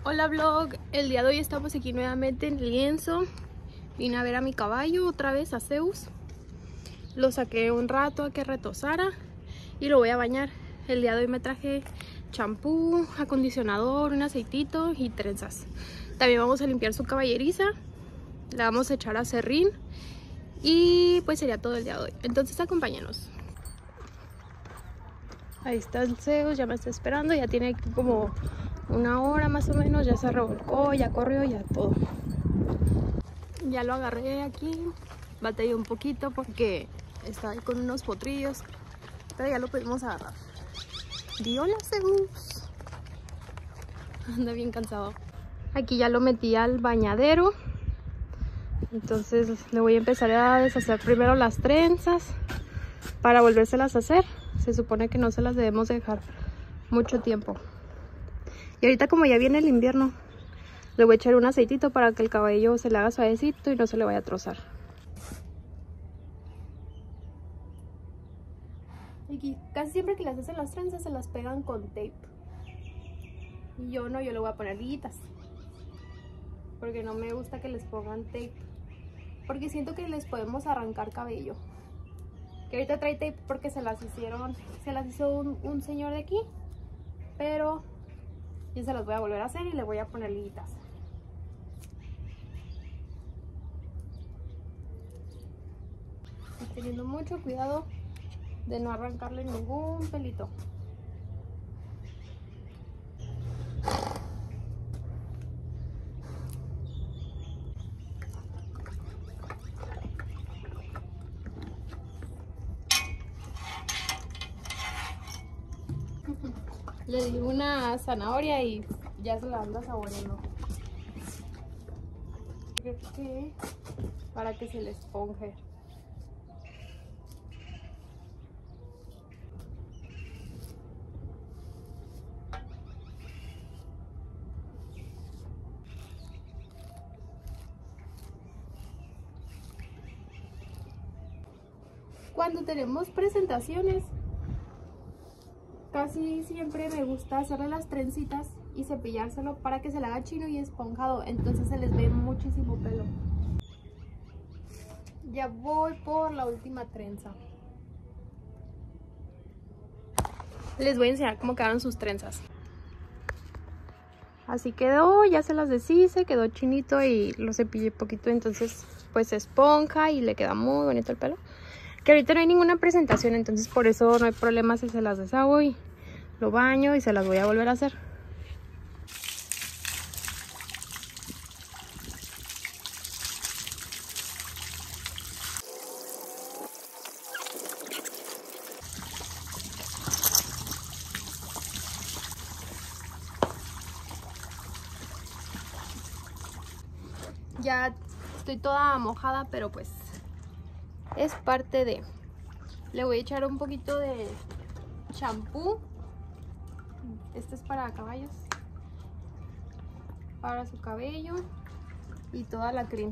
Hola vlog, el día de hoy estamos aquí nuevamente en el lienzo. Vine a ver a mi caballo otra vez, a Zeus. Lo saqué un rato a que retosara y lo voy a bañar. El día de hoy me traje champú, acondicionador, un aceitito y trenzas. También vamos a limpiar su caballeriza, le vamos a echar aserrín y pues sería todo el día de hoy. Entonces acompáñanos. Ahí está el Zeus, ya me está esperando, ya tiene aquí como una hora más o menos, ya se revolcó, ya corrió, ya todo. Ya lo agarré aquí, batallé un poquito porque estaba ahí con unos potrillos, pero ya lo pudimos agarrar. Di hola, Zeus. Anda bien cansado. Aquí ya lo metí al bañadero, entonces le voy a empezar a deshacer primero las trenzas para volvérselas a hacer. Se supone que no se las debemos dejar mucho tiempo. Y ahorita como ya viene el invierno, le voy a echar un aceitito para que el cabello se le haga suavecito y no se le vaya a trozar. Y casi siempre que les hacen las trenzas se las pegan con tape. Y yo no, yo le voy a poner liguitas. Porque no me gusta que les pongan tape. Porque siento que les podemos arrancar cabello. Que ahorita trae tape porque se las hizo un señor de aquí. Pero yo se las voy a volver a hacer y le voy a poner liguitas. Y teniendo mucho cuidado de no arrancarle ningún pelito. Le di una zanahoria y ya se la anda saboreando. Creo que para que se le esponje. Cuando tenemos presentaciones, casi siempre me gusta hacerle las trencitas y cepillárselo para que se le haga chino y esponjado, entonces se les ve muchísimo pelo. Ya voy por la última trenza. Les voy a enseñar cómo quedaron sus trenzas. Así quedó, ya se las deshice, quedó chinito y lo cepillé poquito, entonces pues se esponja y le queda muy bonito el pelo. Que ahorita no hay ninguna presentación, entonces por eso no hay problema si se las deshago y lo baño y se las voy a volver a hacer. Ya estoy toda mojada, pero pues es parte de... Le voy a echar un poquito de champú. Este es para caballos. Para su cabello. Y toda la cream.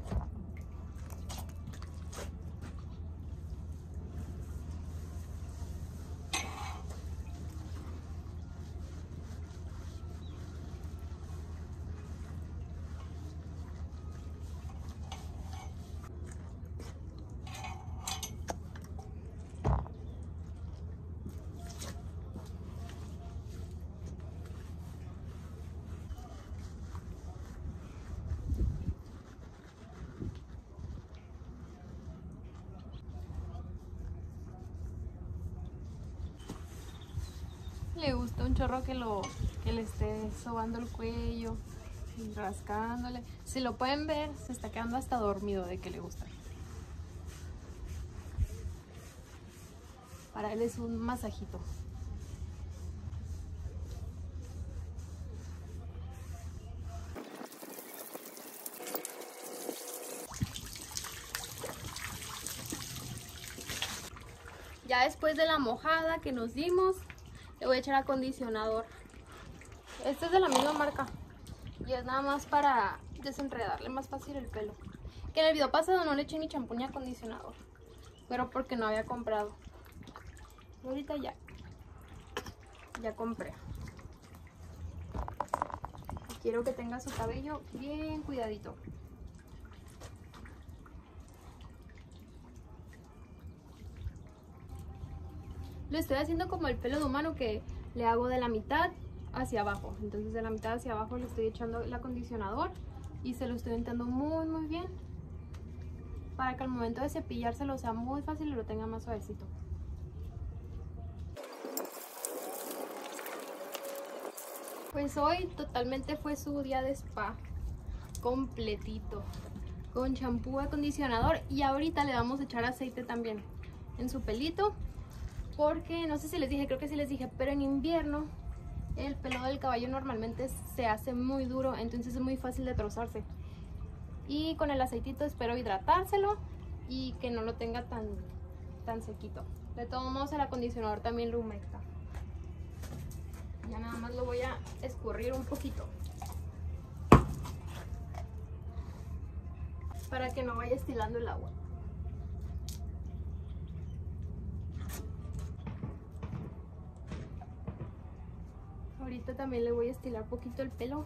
Le gusta un chorro que le esté sobando el cuello y rascándole. Si lo pueden ver, se está quedando hasta dormido de que le gusta. Para él es un masajito. Ya después de la mojada que nos dimos, le voy a echar acondicionador. Este es de la misma marca y es nada más para desenredarle más fácil el pelo. Que en el video pasado no le eché ni champú ni acondicionador, pero porque no había comprado. Y ahorita ya compré. quiero que tenga su cabello bien cuidadito. Lo estoy haciendo como el pelo de humano, que le hago de la mitad hacia abajo. Entonces de la mitad hacia abajo le estoy echando el acondicionador y se lo estoy untando muy bien, para que al momento de cepillárselo sea muy fácil y lo tenga más suavecito. Pues hoy totalmente fue su día de spa completito, con champú, acondicionador, y ahorita le vamos a echar aceite también en su pelito, porque no sé si les dije, creo que sí les dije, pero en invierno el pelo del caballo normalmente se hace muy duro, entonces es muy fácil de trozarse. Y con el aceitito espero hidratárselo y que no lo tenga tan sequito. De todos modos, el acondicionador también lo humecta. Ya nada más lo voy a escurrir un poquito para que no vaya estilando el agua. Ahorita también le voy a estilar un poquito el pelo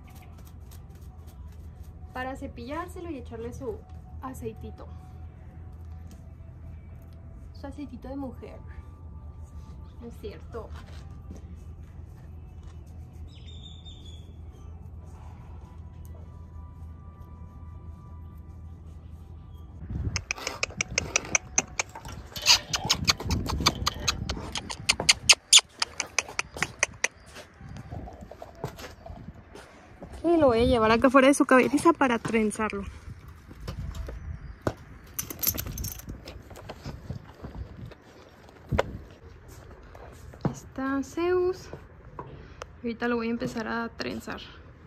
para cepillárselo y echarle su aceitito. Su aceitito de mujer. ¿No es cierto? Y lo voy a llevar acá fuera de su cabeza para trenzarlo. Aquí está Zeus. Ahorita lo voy a empezar a trenzar.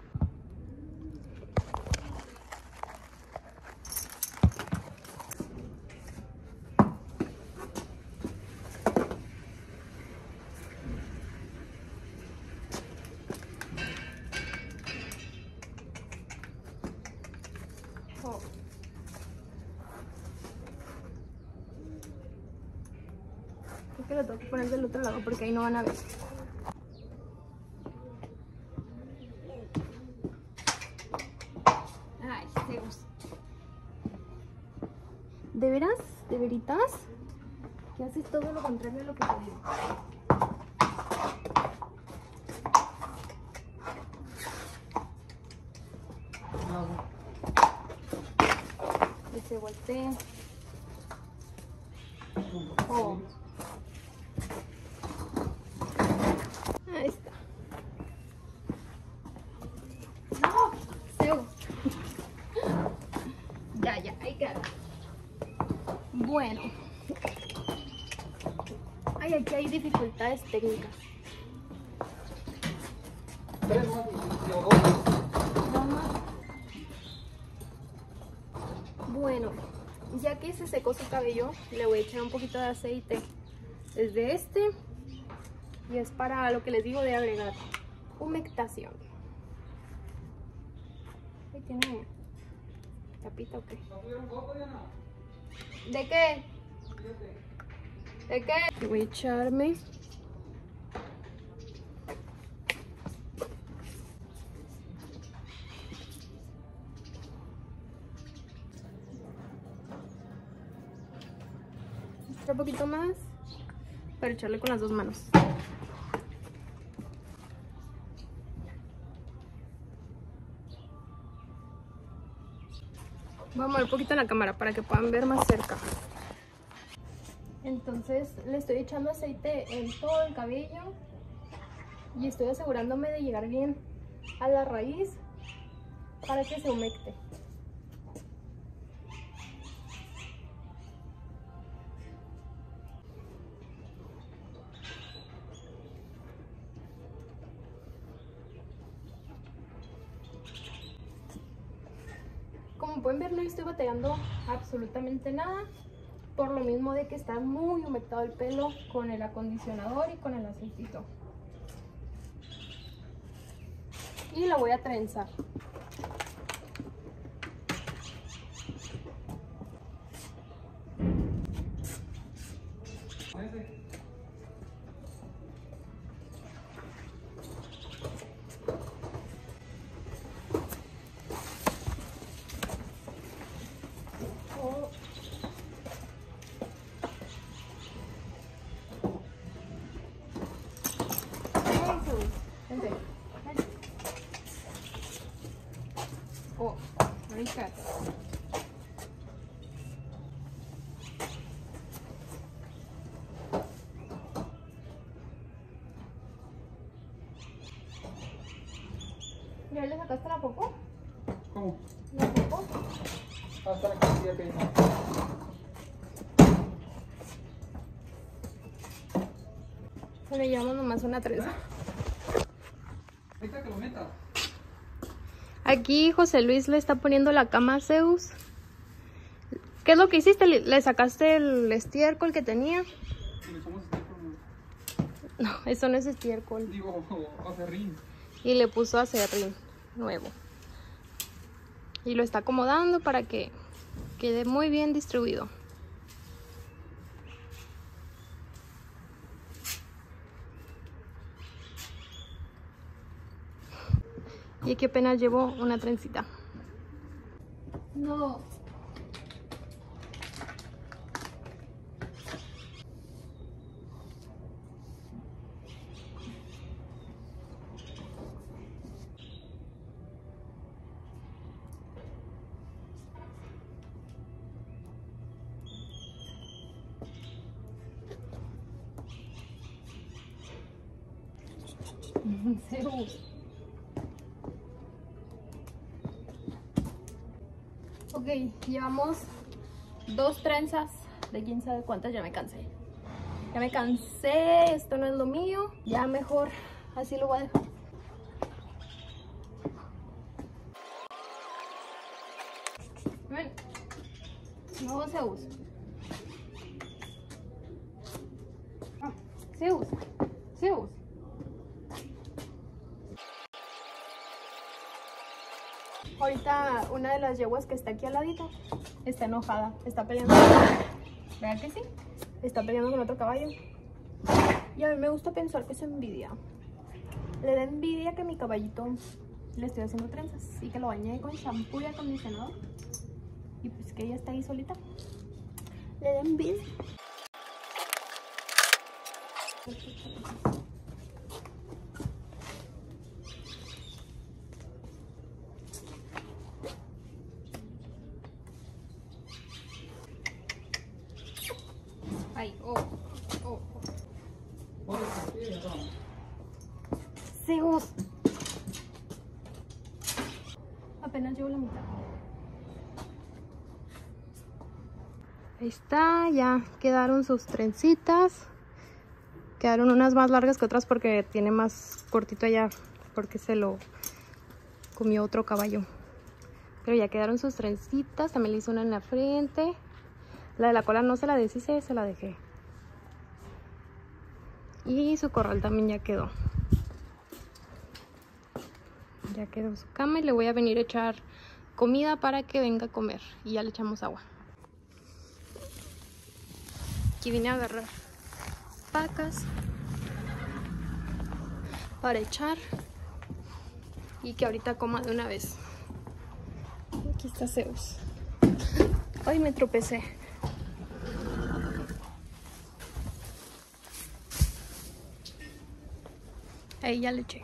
Creo que lo tengo que poner del otro lado porque ahí no van a ver. Ay, Zeus. ¿De veras? ¿De veritas? Que haces todo lo contrario a lo que te digo. Y se voltea. Oh. Ahí está. No, Zeus. Ya, ahí queda. Bueno. Ay, aquí hay dificultades técnicas. Bueno, ya que se secó su cabello, le voy a echar un poquito de aceite desde este, y es para lo que les digo de agregar humectación. Ahí tiene tapita o qué. ¿De qué? ¿De qué? Voy a echarme un poquito más para echarle con las dos manos. Voy a mover un poquito la cámara para que puedan ver más cerca. Entonces le estoy echando aceite en todo el cabello y estoy asegurándome de llegar bien a la raíz para que se humecte. Como pueden ver, no estoy batallando absolutamente nada, por lo mismo de que está muy humectado el pelo con el acondicionador y con el aceitito. Y lo voy a trenzar. Oh, ricas. ¿Ya le sacaste la popó? ¿Cómo? ¿La popó? Hasta la cantidad que hay. Se le llama nomás una trenza. Ahorita que lo metas. Aquí José Luis le está poniendo la cama a Zeus. ¿Qué es lo que hiciste? ¿Le sacaste el estiércol que tenía? Y le echamos estiércol. No, eso no es estiércol. Digo, acerrín. Y le puso acerrín nuevo. Y lo está acomodando para que quede muy bien distribuido. Y aquí apenas llevo una trencita. No. Zeus. Ok, llevamos 2 trenzas de quién sabe cuántas, ya me cansé. Ya me cansé, esto no es lo mío, ya mejor así lo voy a dejar. Ven. No, Zeus. Ah, Zeus. Zeus. Ahorita una de las yeguas que está aquí al ladito está enojada, está peleando. ¿Verdad que sí? Está peleando con otro caballo. Y a mí me gusta pensar que es envidia. Le da envidia que mi caballito le estoy haciendo trenzas y que lo bañé con shampoo y acondicionador. Y pues que ella está ahí solita. Le da envidia. Ay, oh. Zeus. Apenas llevo la mitad. Ahí está, ya quedaron sus trencitas. Quedaron unas más largas que otras porque tiene más cortito allá, porque se lo comió otro caballo. Pero ya quedaron sus trencitas, también le hice una en la frente. La de la cola no se la deshice, se la dejé. Y su corral también ya quedó. Ya quedó su cama y le voy a venir a echar comida para que venga a comer. Y ya le echamos agua. Aquí vine a agarrar pacas para echar y que ahorita coma de una vez. Aquí está Zeus. Ay, me tropecé. Ahí ya le eché.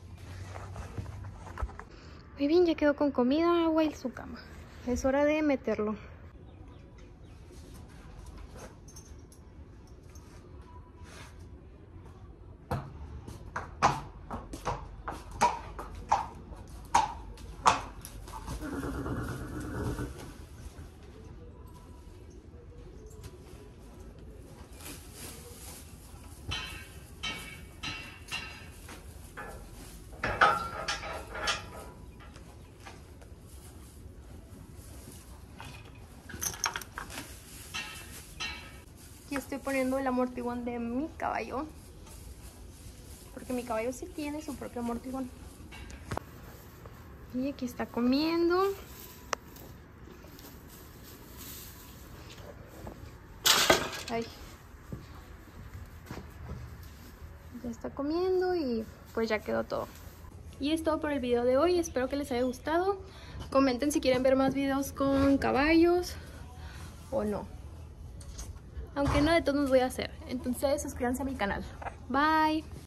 Muy bien, ya quedó con comida, agua y su cama. Es hora de meterlo. Aquí estoy poniendo el amortiguón de mi caballo, porque mi caballo sí tiene su propio amortiguón. Y aquí está comiendo. Ay. Ya está comiendo y pues ya quedó todo. Y es todo por el video de hoy, espero que les haya gustado. Comenten si quieren ver más videos con caballos o no. Aunque no, de todos los voy a hacer. Entonces suscríbanse a mi canal. Bye.